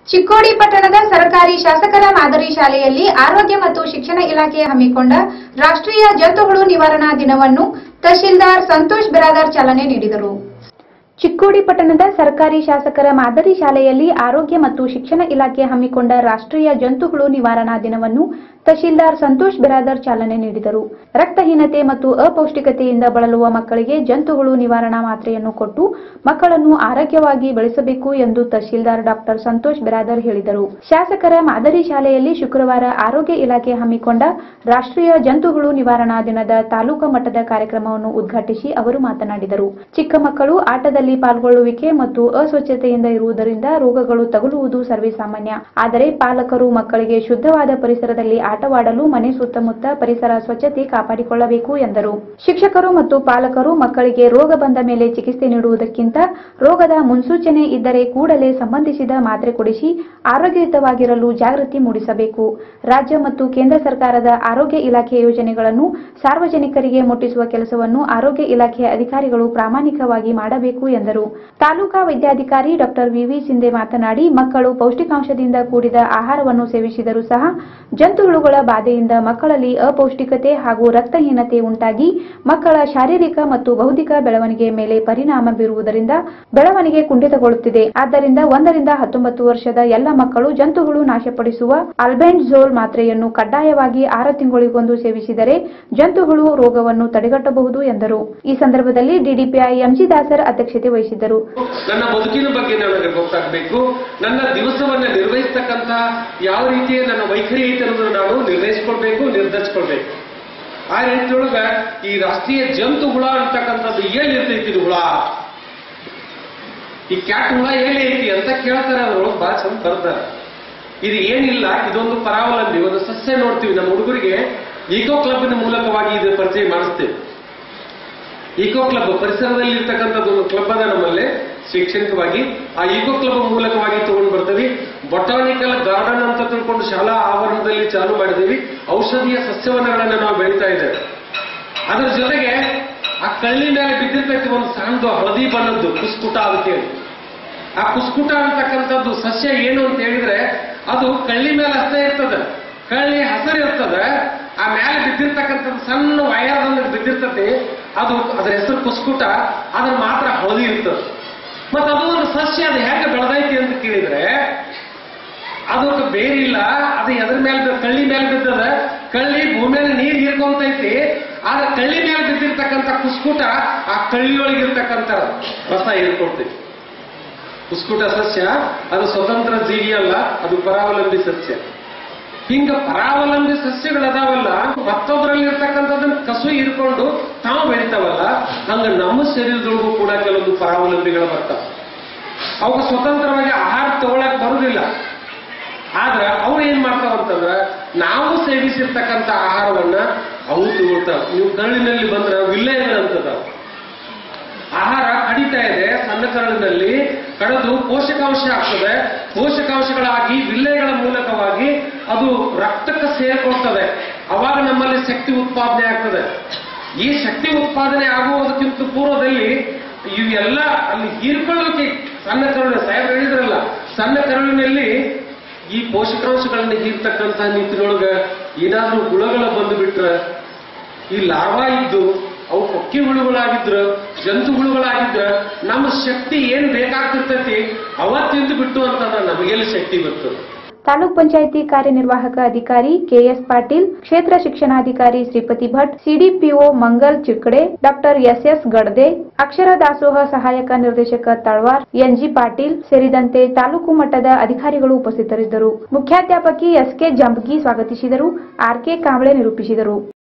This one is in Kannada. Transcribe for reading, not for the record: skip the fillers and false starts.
ಚಿಕ್ಕೋಡಿ ಪಟ್ಟಣದ ಸರ್ಕಾರಿ ಶಾಸಕರ ಮಾದರಿ ಶಾಲೆಯಲ್ಲಿ ಆರೋಗ್ಯ ಮತ್ತು ಶಿಕ್ಷಣ ಇಲಾಖೆ ಹಮ್ಮಿಕೊಂಡ ರಾಷ್ಟ್ರೀಯ ಜಂತುಹುಳು ನಿವಾರಣಾ ದಿನವನ್ನು ತಹಶೀಲ್ದಾರ್ ಸಂತೋಷ್ ಬಿರಾದಾರ್ ಚಾಲನೆ ನೀಡಿದರು. ಚಿಕ್ಕೋಡಿ ಪಟ್ಟಣದ ಸರ್ಕಾರಿ ಶಾಸಕರ ಮಾದರಿ ಶಾಲೆಯಲ್ಲಿ ಆರೋಗ್ಯ ಮತ್ತು ಶಿಕ್ಷಣ ಇಲಾಖೆ ಹಮ್ಮಿಕೊಂಡ ರಾಷ್ಟ್ರೀಯ ಜಂತುಹುಳು ನಿವಾರಣಾ ದಿನವನ್ನು ತಹಶೀಲ್ದಾರ್ ಸಂತೋಷ್ ಬಿರಾದಾರ್ ಚಾಲನೆ ನೀಡಿದರು. ರಕ್ತಹೀನತೆ ಮತ್ತು ಅಪೌಷ್ಟಿಕತೆಯಿಂದ ಬಳಲುವ ಮಕ್ಕಳಿಗೆ ಜಂತುಹುಳು ನಿವಾರಣಾ ಮಾತ್ರೆಯನ್ನು ಕೊಟ್ಟು ಮಕ್ಕಳನ್ನು ಆರೋಗ್ಯವಾಗಿ ಬೆಳೆಸಬೇಕು ಎಂದು ತಹಶೀಲ್ದಾರ್ ಡಾಕ್ಟರ್ ಸಂತೋಷ್ ಬಿರಾದಾರ್ ಹೇಳಿದರು. ಶಾಸಕರ ಮಾದರಿ ಶಾಲೆಯಲ್ಲಿ ಶುಕ್ರವಾರ ಆರೋಗ್ಯ ಇಲಾಖೆ ಹಮ್ಮಿಕೊಂಡ ರಾಷ್ಟ್ರೀಯ ಜಂತುಹುಳು ನಿವಾರಣಾ ದಿನದ ತಾಲೂಕು ಮಟ್ಟದ ಕಾರ್ಯಕ್ರಮವನ್ನು ಉದ್ಘಾಟಿಸಿ ಅವರು ಮಾತನಾಡಿದರು. ಚಿಕ್ಕ ಮಕ್ಕಳು ಆಟದಲ್ಲಿ ಪಾಲ್ಗೊಳ್ಳುವಿಕೆ ಮತ್ತು ಅಸ್ವಚ್ಛತೆಯಿಂದ ಇರುವುದರಿಂದ ರೋಗಗಳು ತಗುಲುವುದು ಸರ್ವೇಸಾಮಾನ್ಯ. ಆದರೆ ಪಾಲಕರು ಮಕ್ಕಳಿಗೆ ಶುದ್ಧವಾದ ಪರಿಸರದಲ್ಲಿ ಆಟವಾಡಲು ಮನೆ ಸುತ್ತಮುತ್ತ ಪರಿಸರ ಸ್ವಚ್ಛತೆ ಕಾಪಾಡಿಕೊಳ್ಳಬೇಕು ಎಂದರು. ಶಿಕ್ಷಕರು ಮತ್ತು ಪಾಲಕರು ಮಕ್ಕಳಿಗೆ ರೋಗ ಬಂದ ಮೇಲೆ ಚಿಕಿತ್ಸೆ ನೀಡುವುದಕ್ಕಿಂತ ರೋಗದ ಮುನ್ಸೂಚನೆ ಇದ್ದರೆ ಕೂಡಲೇ ಸಂಬಂಧಿಸಿದ ಮಾತ್ರೆ ಕೊಡಿಸಿ ಆರೋಗ್ಯಯುತವಾಗಿರಲು ಜಾಗೃತಿ ಮೂಡಿಸಬೇಕು. ರಾಜ್ಯ ಮತ್ತು ಕೇಂದ್ರ ಸರ್ಕಾರದ ಆರೋಗ್ಯ ಇಲಾಖೆ ಯೋಜನೆಗಳನ್ನು ಸಾರ್ವಜನಿಕರಿಗೆ ಮುಟ್ಟಿಸುವ ಕೆಲಸವನ್ನು ಆರೋಗ್ಯ ಇಲಾಖೆಯ ಅಧಿಕಾರಿಗಳು ಪ್ರಾಮಾಣಿಕವಾಗಿ ಮಾಡಬೇಕು ಎಂದರು. ತಾಲೂಕಾ ವೈದ್ಯಾಧಿಕಾರಿ ಡಾಕ್ಟರ್ ವಿವಿ ಸಿಂಧೆ ಮಾತನಾಡಿ, ಮಕ್ಕಳು ಪೌಷ್ಟಿಕಾಂಶದಿಂದ ಕೂಡಿದ ಆಹಾರವನ್ನು ಸೇವಿಸಿದರೂ ಸಹ ಜಂತುಹುಳುಗಳ ಬಾಧೆಯಿಂದ ಮಕ್ಕಳಲ್ಲಿ ಅಪೌಷ್ಟಿಕತೆ ಹಾಗೂ ರಕ್ತಹೀನತೆ ಉಂಟಾಗಿ ಮಕ್ಕಳ ಶಾರೀರಿಕ ಮತ್ತು ಬೌದ್ಧಿಕ ಬೆಳವಣಿಗೆ ಮೇಲೆ ಪರಿಣಾಮ ಬೀರುವುದರಿಂದ ಬೆಳವಣಿಗೆ ಕುಂಠಿತಗೊಳ್ಳುತ್ತಿದೆ. ಆದ್ದರಿಂದ 1 ರಿಂದ 19 ವರ್ಷದ ಎಲ್ಲ ಮಕ್ಕಳು ಜಂತುಹುಳು ನಾಶಪಡಿಸುವ ಅಲ್ಬೆಂಡಜೋಲ್ ಮಾತ್ರೆಯನ್ನು ಕಡ್ಡಾಯವಾಗಿ 6 ತಿಂಗಳಿಗೊಂದು ಸೇವಿಸಿದರೆ ಜಂತುಹುಳು ರೋಗವನ್ನು ತಡೆಗಟ್ಟಬಹುದು ಎಂದರು. ಈ ಸಂದರ್ಭದಲ್ಲಿ ಡಿಡಿಪಿಐ ಎಂಜಿ ದಾಸರ್ ಅಧ್ಯಕ್ಷತೆ ವಹಿಸಿದ್ದರು. ನನ್ನ ಬದುಕಿನ ಬಗ್ಗೆ ನನಗೆ ಗೊತ್ತಾಗಬೇಕು, ನನ್ನ ದಿವಸವನ್ನು ನಿರ್ವಹಿಸತಕ್ಕಂತ ಯಾವ ರೀತಿಯ ನನ್ನ ವೈಖರಿ ಐತೆ ಅನ್ನೋದನ್ನು ನಾನು ನಿರ್ಣಯಿಸಿಕೊಳ್ಬೇಕು, ನಿರ್ಧರಿಸಿಕೊಳ್ಬೇಕು. ಆ ರೀತಿಯೊಳಗ ಈ ರಾಷ್ಟ್ರೀಯ ಜಂತು ಹುಳ ಅಂತಕ್ಕಂಥದ್ದು ಎಲ್ಲಿರ್ತೈತಿ, ಇದು ಹುಳ, ಈ ಕ್ಯಾಟ್ ಹುಳ ಎಲ್ಲಿ ಐತಿ ಅಂತ ಕೇಳ್ತಾರೆ. ಅದ್ರೊಳಗೆ ಬಹಳ ಚಂದ ಬರ್ತಾರೆ. ಇದು ಏನಿಲ್ಲ, ಇದೊಂದು ಪರಾವಲಂಬಿ, ಒಂದು ಸಸ್ಯ ನೋಡ್ತೀವಿ. ನಮ್ಮ ಹುಡುಗರಿಗೆ ಈಕೋ ಕ್ಲಬ್ನ ಮೂಲಕವಾಗಿ ಇದು ಪರಿಚಯ ಮಾಡಿಸ್ತೇವೆ. ಈಕೋ ಕ್ಲಬ್ ಪರಿಸರದಲ್ಲಿ ಇರ್ತಕ್ಕಂಥದ್ದು ಒಂದು ಕ್ಲಬ್ ಅದ ನಮ್ಮಲ್ಲಿ ಶೈಕ್ಷಣಿಕವಾಗಿ. ಆ ಈಕೋ ಕ್ಲಬ್ ಮೂಲಕವಾಗಿ ತಗೊಂಡು ಬರ್ತೀವಿ. ಬೊಟಾನಿಕಲ್ ಗಾರ್ಡನ್ ಅಂತ ತಿಳ್ಕೊಂಡು ಶಾಲಾ ಆವರಣದಲ್ಲಿ ಚಾಲು ಮಾಡಿದೀವಿ. ಔಷಧೀಯ ಸಸ್ಯವನ್ನಗಳನ್ನು ನಾವು ಬೆಳೀತಾ ಇದ್ದೇವೆ. ಅದರ ಜೊತೆಗೆ ಆ ಕಳ್ಳಿ ಮೇಲೆ ಬಿದ್ದಿರ್ತೈತಿ ಒಂದು ಸಣ್ಣದು ಹಳದಿ ಬಣ್ಣದ್ದು ಕುಸ್ಕುಟ ಅದಕ್ಕೆ. ಆ ಕುಸ್ಕುಟ ಅಂತಕ್ಕಂಥದ್ದು ಸಸ್ಯ ಏನು ಅಂತ ಹೇಳಿದ್ರೆ ಅದು ಕಳ್ಳಿ ಮೇಲೆ ಅಷ್ಟೇ ಇರ್ತದೆ. ಕಳ್ಳಿ ಹಸರು ಇರ್ತದೆ, ಆ ಮೇಲೆ ಬಿದ್ದಿರ್ತಕ್ಕಂಥದ್ದು ಸಣ್ಣ ವಯರ್ದಂದ್ರೆ ಬಿದ್ದಿರ್ತತಿ, ಅದು ಅದರ ಹೆಸರು ಕುಸ್ಕುಟ. ಅದ್ರ ಮಾತ್ರ ಹಳದಿ ಇರ್ತದೆ. ಮತ್ತೆ ಅದು ಒಂದು ಸಸ್ಯ, ಅದು ಹೇಗೆ ಬೆಳೆದೈತಿ ಅಂತ ಕೇಳಿದ್ರೆ ಅದಕ್ಕೆ ಬೇರಿಲ್ಲ. ಅದು ಎದ್ರ ಮೇಲೆ, ಕಳ್ಳಿ ಮೇಲೆ ಬಿದ್ದದ. ಕಳ್ಳಿ ಭೂಮಿಯಲ್ಲಿ ನೀರು ಹೀರ್ಕೊಂತೈತಿ. ಆದ್ರೆ ಕಳ್ಳಿ ಮೇಲೆ ಬಿದ್ದಿರ್ತಕ್ಕಂಥ ಕುಸ್ಕುಟ ಆ ಕಳ್ಳಿಯೊಳಗಿರ್ತಕ್ಕಂಥ ರಸ ಹೀರ್ಕೊಳ್ತೈತಿ. ಕುಸ್ಕುಟ ಸಸ್ಯ ಅದು ಸ್ವತಂತ್ರ ಜೀವಿ ಅಲ್ಲ, ಅದು ಪರಾವಲಂಬಿ ಸಸ್ಯ. ಹಿಂಗ ಪರಾವಲಂಬಿ ಸಸ್ಯಗಳದಾವಲ್ಲ, ಮತ್ತೊಬ್ಬರಲ್ಲಿ ಇರ್ತಕ್ಕಂಥದ್ದನ್ನ ಕಸು ಹೀರ್ಕೊಂಡು ತಾವು ಬೆಳಿತಾವಲ್ಲ, ಹಂಗ ನಮ್ಮ ಶರೀರದೊಳಗೂ ಕೂಡ ಕೆಲವೊಂದು ಪರಾವಲಂಬಿಗಳು ಬರ್ತಾವ. ಅವಾಗ ಸ್ವತಂತ್ರವಾಗಿ ಆಹಾರ ತಗೊಳಕ್ ಬರುದಿಲ್ಲ. ಆದ್ರೆ ಅವ್ರು ಏನ್ ಮಾಡ್ತಾವಂತಂದ್ರ ನಾವು ಸೇವಿಸಿರ್ತಕ್ಕಂಥ ಆಹಾರವನ್ನ ಅವು ತಗೊಳ್ತಾವ. ನೀವು ಕರಳಿನಲ್ಲಿ ಬಂದ್ರೆ ವಿಲ್ಲೆಗಳಂತದ ಆಹಾರ ಕಡಿತಾ ಇದೆ, ಸಣ್ಣ ಕರಳಿನಲ್ಲಿ ಕಡಿದು ಪೋಷಕಾಂಶ ಆಗ್ತದೆ. ಪೋಷಕಾಂಶಗಳಾಗಿ ವಿಲ್ಲೆಗಳ ಮೂಲಕವಾಗಿ ಅದು ರಕ್ತಕ್ಕೆ ಸೇರಿಕೊಳ್ತದೆ. ಅವಾಗ ನಮ್ಮಲ್ಲಿ ಶಕ್ತಿ ಉತ್ಪಾದನೆ ಆಗ್ತದೆ. ಈ ಶಕ್ತಿ ಉತ್ಪಾದನೆ ಆಗುವುದಕ್ಕಿಂತ ಪೂರ್ವದಲ್ಲಿ ಇವೆಲ್ಲ ಅಲ್ಲಿ ಹೀರ್ಕೊಳ್ಳೋಕೆ ಸಣ್ಣ ಕರುಳು, ಸಾಹೇಬ್ ಹೇಳಿದ್ರಲ್ಲ, ಸಣ್ಣ ಕರುಳಿನಲ್ಲಿ ಈ ಪೋಷಕಾಂಶಗಳನ್ನು ಹೀರ್ತಕ್ಕಂಥ ನಿಟ್ಟಿನೊಳಗ ಏನಾದ್ರೂ ಹುಳಗಳ ಬಂದು ಬಿಟ್ರೆ, ಈ ಲಾರ್ವಾ ಇದ್ದು ಅವು ಪಕ್ಕಿ ಹುಳುಗಳಾಗಿದ್ರ, ಜಂತು ಹುಳುಗಳಾಗಿದ್ರ ನಮ್ಮ ಶಕ್ತಿ ಏನ್ ಬೇಕಾಗ್ತಿರ್ತೈತಿ ಅವತ್ತಿಂದು ಬಿಟ್ಟು ಅಂತಂದ್ರೆ ನಮಗೆಲ್ಲಿ ಶಕ್ತಿ ಬರ್ತದೆ. ತಾಲೂಕ್ ಪಂಚಾಯಿತಿ ಕಾರ್ಯನಿರ್ವಾಹಕ ಅಧಿಕಾರಿ ಕೆಎಸ್ ಪಾಟೀಲ್, ಕ್ಷೇತ್ರ ಶಿಕ್ಷಣಾಧಿಕಾರಿ Shripati Bhat, CDPO Mangal Chikkade, doctor SS Gadade, ಅಕ್ಷರ ದಾಸೋಹ ಸಹಾಯಕ ನಿರ್ದೇಶಕ ತಳವಾರ್, ಎನ್ಜಿ ಪಾಟೀಲ್ ಸೇರಿದಂತೆ ತಾಲೂಕು ಮಟ್ಟದ ಅಧಿಕಾರಿಗಳು ಉಪಸ್ಥಿತರಿದ್ದರು. ಮುಖ್ಯಾಧ್ಯಾಪಕಿ ಎಸ್ಕೆ ಜಂಬಗಿ ಸ್ವಾಗತಿಸಿದರು. ಆರ್ಕೆ ಕಾಂಬಳೆ ನಿರೂಪಿಸಿದರು.